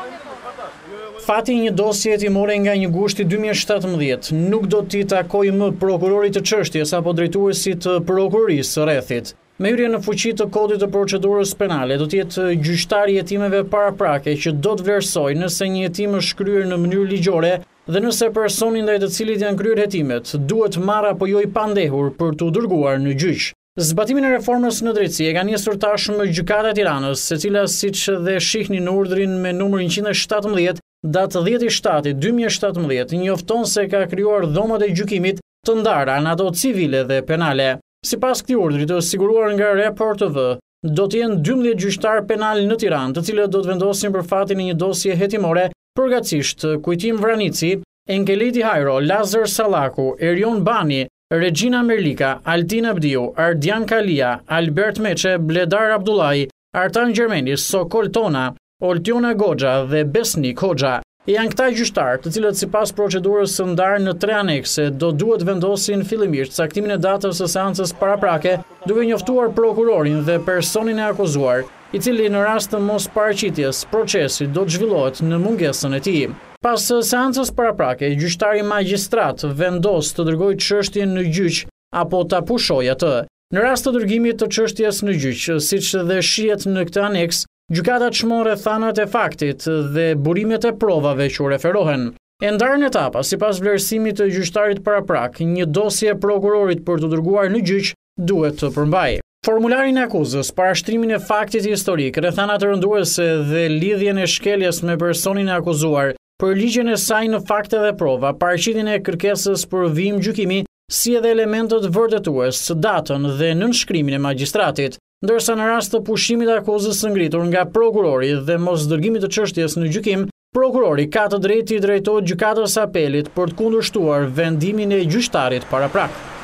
Fati një dosje hetimore nga një gushti 2017 nuk do t'i takojë më prokurorit të çështjes apo drejtuesit të prokurorisë së rrethit. Me hyrje në fuqi të kodit të procedurës penale do t'jetë gjyqtari i hetimeve paraprake që do të vlerësojë nëse një hetim është kryer në mënyrë ligjore dhe nëse personi ndaj të cilit janë kryer hetimet duhet marrë apo jo i pandehur për t'u dërguar në gjyq. Zbatimin e reformës në drejtësi e ka njësur tashmë Gjykata e Tiranës, e cila siç dhe shihni në urdhrin me numër 117 datë 10/7/2017 njofton se ka krijuar dhomat e gjykimit të ndara në ato civile dhe penale. Sipas këtij urdhri të siguruar nga reformës, do të jenë 12 gjyqtar penal në Tiranë, të cilët do të vendosin për fatin e një dosje hetimore, përgatësisht Kujtim Vranici, Enkeleti Hajro, Lazar Sallaku, Erion Bani, Regina Merlika, Altin Abdiu, Ardian Kalia, Albert Meçe, Bledar Abdullahi, Artan Gjermeni, Sokol Tona, Oltiona Goxha dhe Besnik Hoxha. Janë këta gjyqtar, të cilët sipas procedurës së ndarë në 3 anekse do duhet vendosin fillimisht caktimin e datës së seancës paraprake, duke njoftuar prokurorin dhe personin e akuzuar, i cili në rast të mos paraqitjes procesi do të zhvillohet në mungesën e tij. Pas seancës paraprake, gjyqtari magjistrat vendos të dërgojë çështjen në gjyq apo ta pushojë atë. Në rast të dërgimit të çështjes në gjyq, siç dhe shihet në këtë aneks, gjykata çmon rrethanat e faktit dhe burimet e provave që u referohen. E ndarën etapa, sipas vlerësimit të gjyqtarit paraprak, një dosje prokurorit për të dërguar në gjyq duhet të përmbajë formularin e akuzës, parashtrimin e faktit historik, rrethanat rënduese dhe lidhjen e shkeljes me personin e akuzuar, përligjen e saj në fakte dhe prova, paraqitjen e kërkesës për vijim gjykimi, si edhe elementët vërtetues, datën dhe nënshkrimin e magjistratit, ndërsa në rast të pushimit të akuzës së ngritur nga prokurori dhe mos dërgimit të çështjes në gjykim, prokurori ka të drejtë i drejtohet gjykatës së apelit për të kundërshtuar vendimin e gjyqtarit paraprak.